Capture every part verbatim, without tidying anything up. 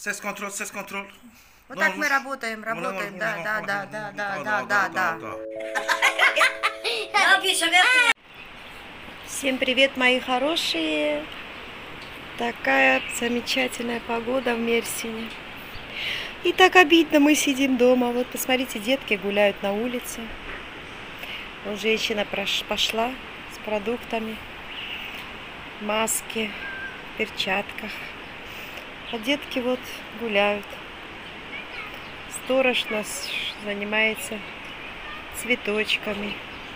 Сес контроль, сес контроль. Вот так мы работаем, работаем, да, да, да, да, да, да, да, да. Всем привет, мои хорошие. Такая замечательная погода в Мерсине. И так обидно, мы сидим дома. Вот посмотрите, детки гуляют на улице. Вот женщина пошла с продуктами, маски, перчатках. А детки вот гуляют. Сторож нас занимается цветочками.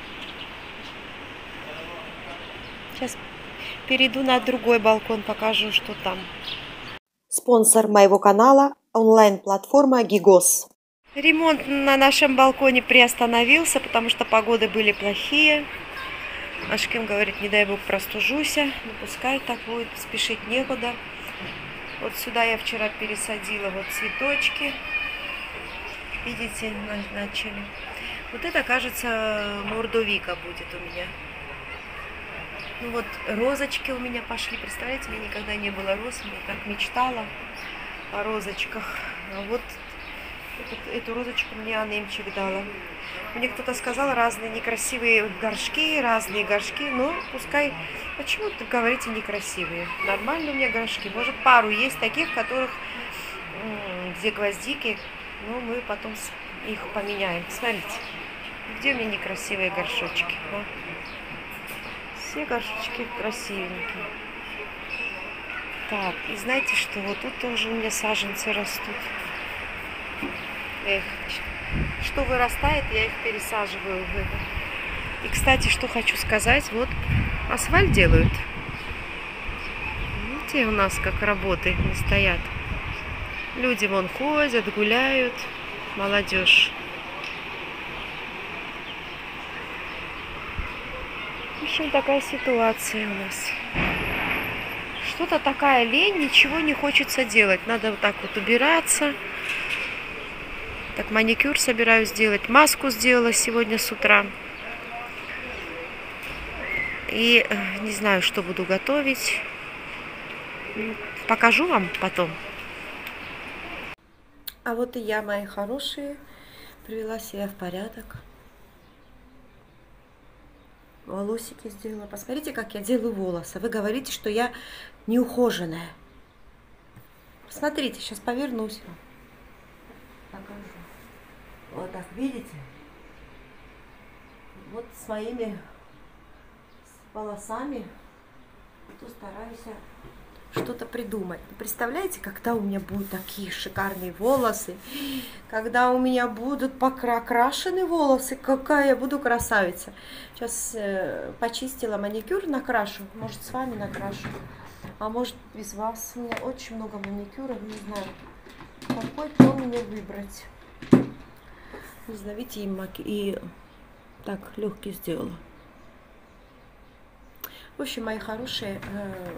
Сейчас перейду на другой балкон, покажу, что там. Спонсор моего канала – онлайн-платформа Гигос. Ремонт на нашем балконе приостановился, потому что погоды были плохие. Ашкем говорит, не дай бог простужуся, ну пускай так будет, спешить некуда. Вот сюда я вчера пересадила вот цветочки. Видите, начали. Вот это, кажется, мордовика будет у меня. Ну вот розочки у меня пошли. Представляете, у меня никогда не было роз. Я так мечтала о розочках. А вот эту, эту розочку мне Анемчик дала. Мне кто-то сказал, разные некрасивые горшки, разные горшки. Но пускай, почему вы говорите некрасивые? Нормально у меня горшки. Может, пару есть таких, которых, где гвоздики. Но мы потом их поменяем. Смотрите, где у меня некрасивые горшочки. А? Все горшочки красивенькие. Так, и знаете что? Вот тут тоже у меня саженцы растут. Эх, что вырастает, я их пересаживаю в это. И, кстати, что хочу сказать. Вот асфальт делают. Видите, у нас как работы не стоят. Люди вон ходят, гуляют. Молодежь. В общем, такая ситуация у нас. Что-то такая лень, ничего не хочется делать. Надо вот так вот убираться. Так, маникюр собираюсь сделать. Маску сделала сегодня с утра. И не знаю, что буду готовить. Покажу вам потом. А вот и я, мои хорошие, привела себя в порядок. Волосики сделала. Посмотрите, как я делаю волосы. Вы говорите, что я неухоженная. Посмотрите, сейчас повернусь вам. Покажу. Вот так, видите? Вот с моими волосами то стараюсь что-то придумать. Представляете, когда у меня будут такие шикарные волосы, когда у меня будут покрашены волосы, какая я буду красавица. Сейчас э, почистила маникюр, накрашу, может с вами накрашу, а может без вас. У меня очень много маникюров, не знаю, какой тон мне выбрать. Не знаю, видите, и, маки... и так легкий сделала. В общем, мои хорошие, э...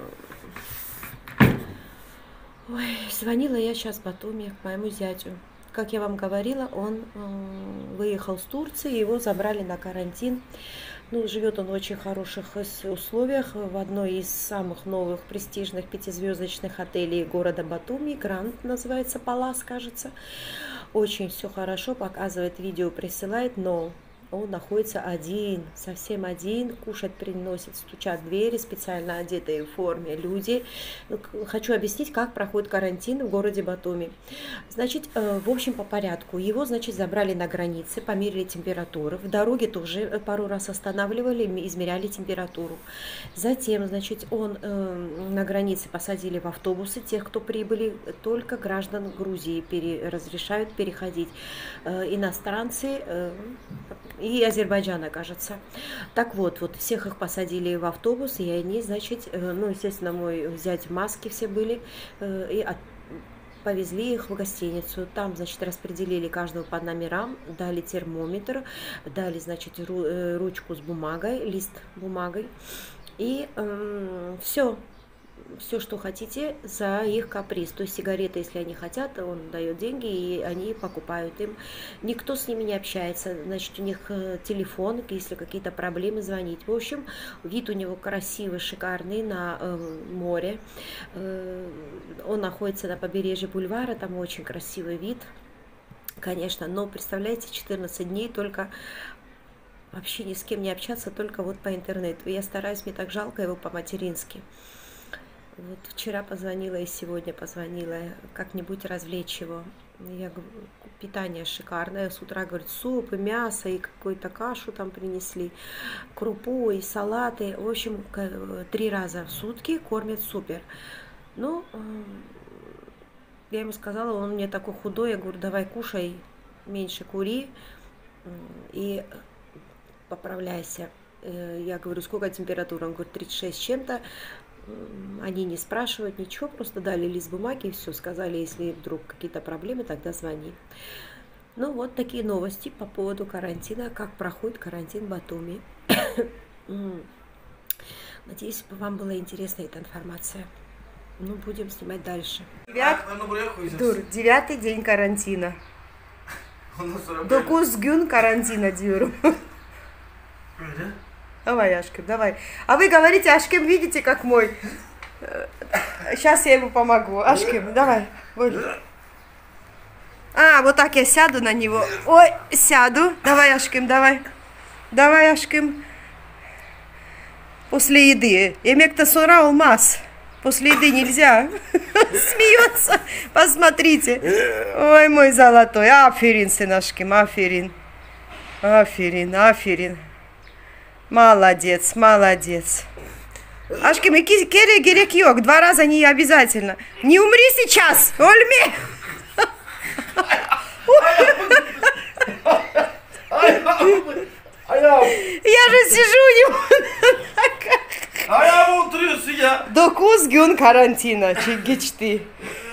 ой, звонила я сейчас в Батуми к моему зятю. Как я вам говорила, он э, выехал с Турции, его забрали на карантин. Ну, живет он в очень хороших условиях в одной из самых новых престижных пятизвездочных отелей города Батуми. Гранд называется, Палас, кажется. Очень все хорошо, показывает видео, присылает, но он находится один, совсем один, кушать приносит, стучат в двери, специально одетые в форме люди. Хочу объяснить, как проходит карантин в городе Батуми. Значит, в общем, по порядку. Его, значит, забрали на границе, померили температуру. В дороге тоже пару раз останавливали, измеряли температуру. Затем, значит, он на границе посадили в автобусы тех, кто прибыли, только граждан Грузии пере, разрешают переходить. Иностранцы и Азербайджана, кажется. Так вот, вот всех их посадили в автобус, и они, значит, ну, естественно, мой зять в маске все были, и от, повезли их в гостиницу. Там, значит, распределили каждого по номерам, дали термометр, дали, значит, ру, ручку с бумагой, лист бумагой, и э, все. все, что хотите, за их каприз. То есть сигареты, если они хотят, он дает деньги, и они покупают им. Никто с ними не общается. Значит, у них телефон, если какие-то проблемы, звонить. В общем, вид у него красивый, шикарный, на э, море. Э, он находится на побережье бульвара, там очень красивый вид, конечно. Но, представляете, четырнадцать дней только... Вообще ни с кем не общаться, только вот по интернету. Я стараюсь, мне так жалко его по-матерински. Вот вчера позвонила и сегодня позвонила, как-нибудь развлечь его. Я говорю, питание шикарное. С утра, говорит, суп и мясо, и какую-то кашу там принесли, крупу и салаты. В общем, три раза в сутки кормят супер. Ну, я ему сказала, он мне такой худой, я говорю, давай кушай, меньше кури и поправляйся. Я говорю, сколько температура? Он говорит, тридцать шесть с чем-то. Они не спрашивают ничего, просто дали лист бумаги и все. Сказали, если вдруг какие-то проблемы, тогда звони. Ну, вот такие новости по поводу карантина, как проходит карантин в Батуми. Надеюсь, вам была интересна эта информация. Ну, будем снимать дальше. Дур, девятый день карантина. Докуз гюн карантина, дюру. Давай, Ашкем, давай. А вы говорите, Ашкем, видите, как мой. Сейчас я ему помогу. Ашкем, давай. Вот. А, вот так я сяду на него. Ой, сяду. Давай, Ашкем, давай. Давай, Ашкем. После еды. Емекта сора олмаз. После еды нельзя. Смеется. Посмотрите. Ой, мой золотой. Аферин, сын Ашкем, аферин. Аферин, аферин. Молодец, молодец. Ашкем, iki kere gerek yok. Два раза не обязательно. Не умри сейчас, Ольми. Я же сижу у него на ногах. Dokuz gün karantina geçti.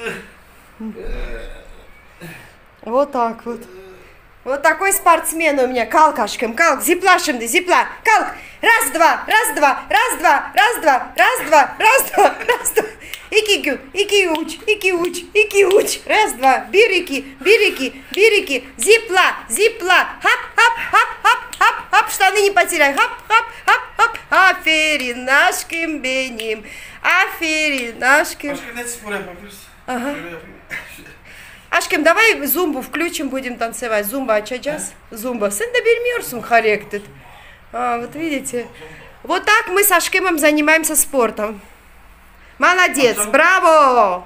Вот так вот. Вот такой спортсмен у меня. Калк, Ашкем, калк, зипла шимды, зипла, калк. Раз, два, раз, два, раз, два, раз, два, раз, два, раз, два, раз, два. Iki gün, iki uç, iki uç, iki uç. Раз, два, bir, iki, bir, iki, bir, iki. Зипла, зипла. Хап, хап, хап, хап, хап, хап. Штаны не потеряй. Хап, хап, хап, хап. Аферин, Ашкем benim. Аферин, Ашкем. Ашкем, ne spor yapabiliriz? Ага. Aşkım, давай зумбу включим, будем танцевать. Зумба açacağız. Зумба. Sen de bilmiyorsun hareket. А, вот видите. Вот так мы с Ашкемом занимаемся спортом. Молодец, браво!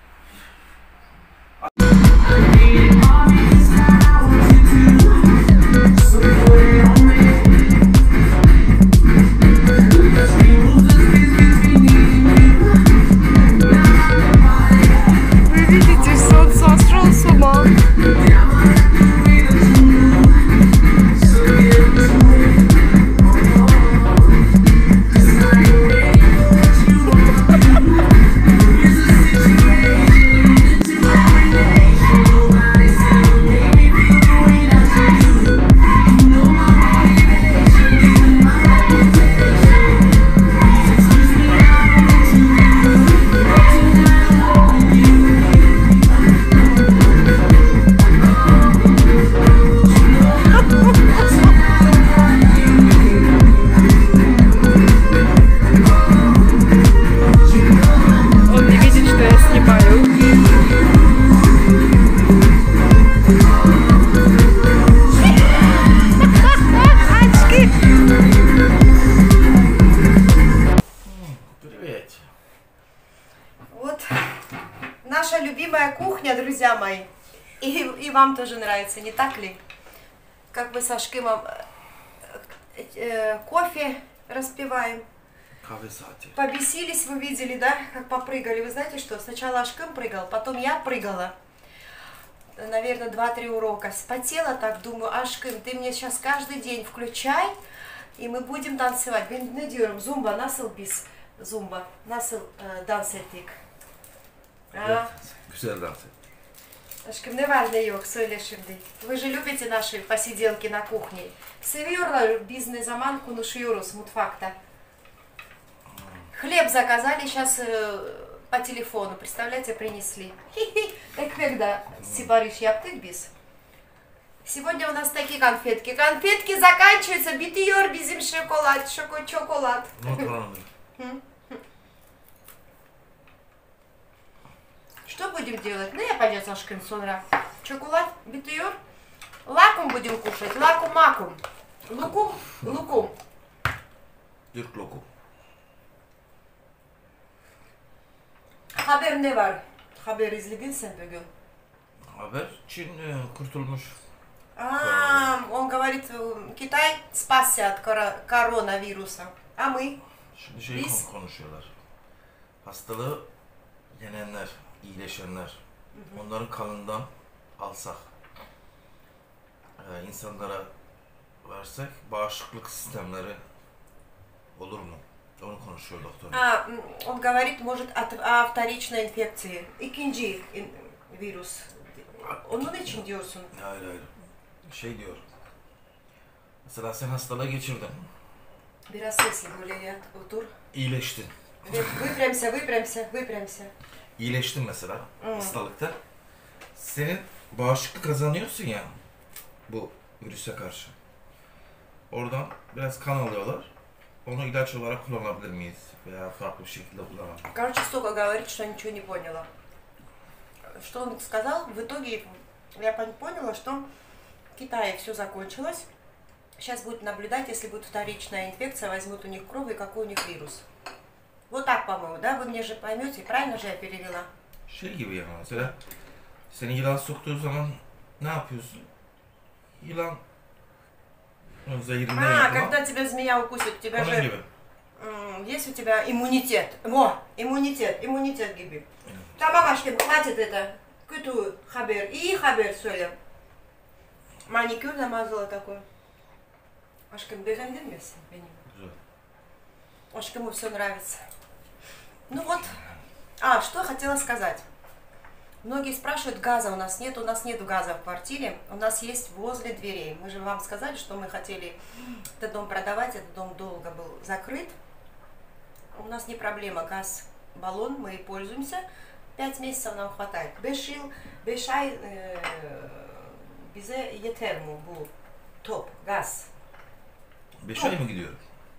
Вы видите, сон сошел с ума. Друзья мои, и, и вам тоже нравится, не так ли? Как мы с Ашкемом э, э, кофе распиваем. Побесились, вы видели, да, как попрыгали. Вы знаете что, сначала Ашкем прыгал, потом я прыгала. Наверное, два-три урока. Спотела так, думаю, Ашкем, ты мне сейчас каждый день включай, и мы будем танцевать. Ne diyorum, zumba nasıl biz? Zumba, nasıl e, dans ettik? Evet, güzel dans ettik. Aşkım, ne var ne yok, söyle şimdi. Вы же любите наши посиделки на kухне. Seviyorlar biz ne zaman konuşuyoruz mutfakta. Хлеб заказали сейчас э, по телефону. Представляете, принесли. Ekmek'de sipariş yaptık biz. Сегодня у нас такие конфетки. Конфетки заканчиваются. Bitiyor bizim шоколад. Шоко чоколад. Что будем делать? Ну, я пойдем Сашкин sonra. Чоколад bitiyor. Лакум будем кушать. Лакум-макум. Лукум. Лукум. Türk lokum. Haber ne var? Haber izledin sen bugün. Haber, Çin e, kurtulmuş. А, он говорит, Китай спасся от кора- коронавируса. А мы? Şimdi şey Biz- konu- konuşuyorlar. Hastalığı yenenler, iyileşenler, onların kanından alsak, e, insanlara versek bağışıklık sistemleri olur mu? Onu konuşuyor doktor. А, м, он говорит, может, от, о вторичной инфекции. İkinci in- virüs. Onun için diyorsun. Hayır hayır. Şey diyor. Mesela sen hastalığı geçirdin. Biraz sesli böyle yat, otur. İyileştin. Ve- Выпрямся, выпрямся, выпрямся. İyileştin mesela Hı. hastalıkta. Senin bağışıklık kazanıyorsun ya bu virüse karşı. Oradan biraz kan alıyorlar. Onu ilaç olarak kullanabilir miyiz? Veya farklı bir şekilde kullanabilir miyiz? Короче, столько говорит, что ничего не поняла. Что он сказал? В итоге я пон- поняла, что в Китае все закончилось. Сейчас будут наблюдать, если будет вторичная инфекция, возьмут у них кровь и какой у них вирус. Вот так, по-моему, да? Вы мне же поймете, правильно же я перевела? Şey gibi yani mesela seni yılan soktuğu zaman ne yapıyorsun? Yılan o zehirinden А, yapma. когда тебя змея укусит, у тебя Onun же gibi. м, есть у тебя иммунитет. Во, иммунитет, иммунитет gibi. Tamam aşkım, hadi это. Kötü haber, iyi haber söyle. Маникюр намазала такой. Aşkım beğendin mi sen benim? Güzel. Aşкому все нравится. Ну вот. А, что хотела сказать. Многие спрашивают, газа у нас нет. У нас нет газа в квартире. У нас есть возле дверей. Мы же вам сказали, что мы хотели этот дом продавать. Этот дом долго был закрыт. У нас не проблема. Газ, баллон, мы и пользуемся. Пять месяцев нам хватает. Beş yıl, beş ay e, bize yeter mi bu top, gaz? Beş ay mı gidiyor?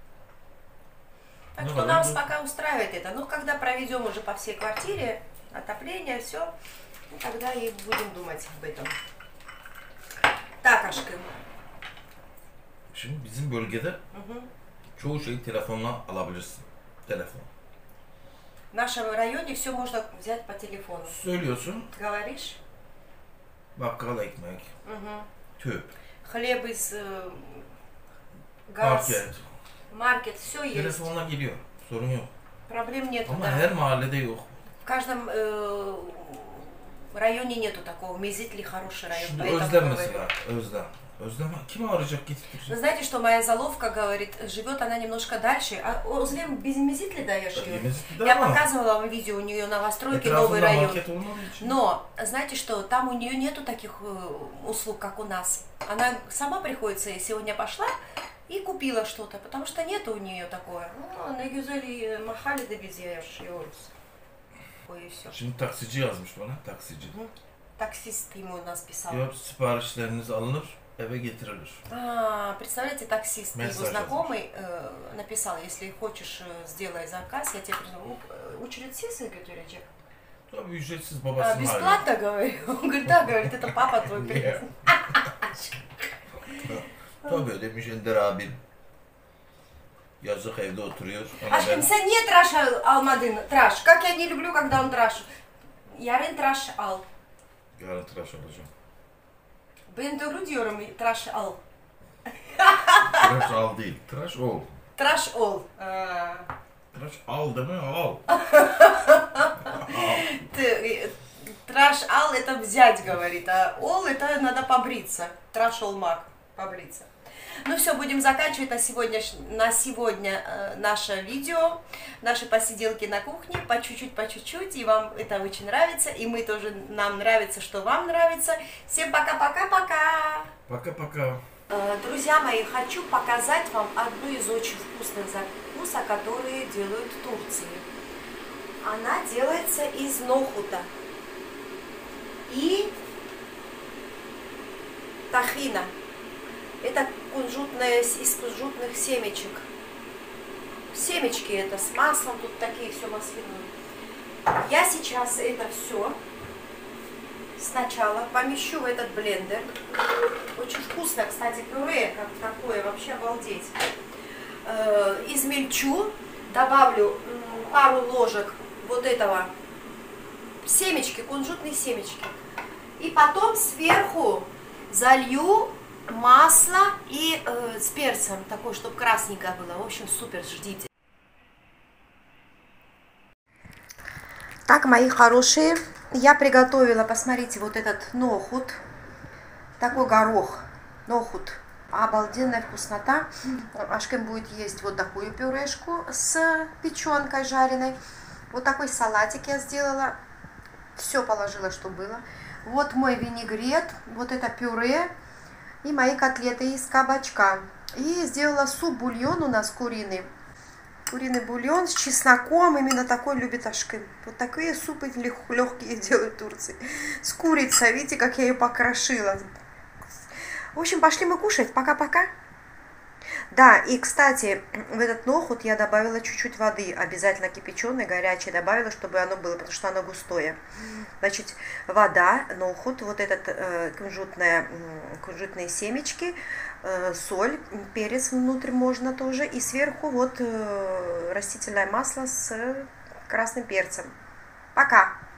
Так Ну, что ладно. нас пока устраивает это. Ну, когда проведем уже по всей квартире, отопление, все, ну, тогда и будем думать об этом. Так, aşkım. Şimdi bizim bölgede Угу. çoğu şeyi telefonla alabilirsin. Telefon. В нашем районе все можно взять по телефону. Söylüyorsun, Говоришь? bakkal ekmek, Угу. tüp, Хлеб из э, газ, market. маркет, все есть. Telefonla geliyor. Sorun yok. Проблем нету, Ama да. her mahallede yok. В каждом э, районе нету такого. Мезитли хороший район. Şimdi поэтому Özlem говорю. mesela. Özlem. Özlem kim arayacak gidip Вы duracak? знаете, что моя заловка говорит, живет она немножко дальше, а Озлем без Мезитли даешь ее? Yemesi Я de ama показывала вам видео, у нее новостройки, новый etrafında район. market olmadığı için. Но, знаете что, там у нее нету таких э, услуг, как у нас. Она сама приходится, сегодня пошла и купила что-то, потому что нету у нее такое. Ну, ne güzel махали да biz yaşıyoruz. Ой, и все. Şimdi taksici yazmış bana. Taksici. Таксист ему у нас писал. Diyor siparişleriniz alınır, eve getirilir. А, представляете, таксист, его Мессаж знакомый э, написал, если хочешь, э, сделай заказ, я тебе призову. Ücretsiz götürecek. Tabii ücretsiz А, babasının hali. бесплатно, говорю. Он говорит, да, говорит, это папа твой привез. Tabii demiş Ender abim. Yazık evde oturuyor. Ama Aşkım ben sen niye tıraş al- almadın? Tıraş. Как я не люблю, когда он tıraş. Yarın tıraş al. yarın tıraş olacağım. Ben doğru diyorum, tıraş al. Tıraş al değil, tıraş ol. Tıraş ol. А, Tıraş al deme al. ты- Tıraş al это взять, говорит, а ол это надо побриться. Tıraş olmak, побриться. Ну все, будем заканчивать на сегодня, на сегодня э, наше видео, наши посиделки на кухне, по чуть-чуть, по чуть-чуть, и вам это очень нравится, и мы тоже, нам нравится, что вам нравится. Всем пока-пока-пока! Пока-пока. Э, Друзья мои, хочу показать вам одну из очень вкусных закусок. вкуса, которые делают в Турции. Она делается из нохута и тахина. Это кунжутное, из кунжутных семечек. Семечки это с маслом, тут такие все масляные. Я сейчас это все сначала помещу в этот блендер. Очень вкусно, кстати, пюре, как такое, вообще обалдеть. Э, измельчу, добавлю пару ложек вот этого семечки, кунжутные семечки. И потом сверху залью масло и э, с перцем, такой, чтобы красненькое было. В общем, супер, ждите. Так, мои хорошие, я приготовила, посмотрите, вот этот нохут, такой горох, нохут, обалденная вкуснота. Ашкем будет есть вот такую пюрешку с печенкой жареной. Вот такой салатик я сделала, все положила, что было. Вот мой винегрет, вот это пюре и мои котлеты из кабачка. И сделала суп-бульон у нас куриный. Куриный бульон с чесноком, именно такой любит Ашкем. Вот такие супы легкие делают в Турции. С курицей, видите, как я ее покрошила. В общем, пошли мы кушать. Пока-пока. Да, и, кстати, в этот нохут я добавила чуть-чуть воды. Обязательно кипяченой, горячей добавила, чтобы оно было, потому что оно густое. Значит, вода, нохут, вот этот э, кунжутные, кунжутные семечки, э, соль, перец внутрь можно тоже. И сверху вот э, растительное масло с красным перцем. Пока!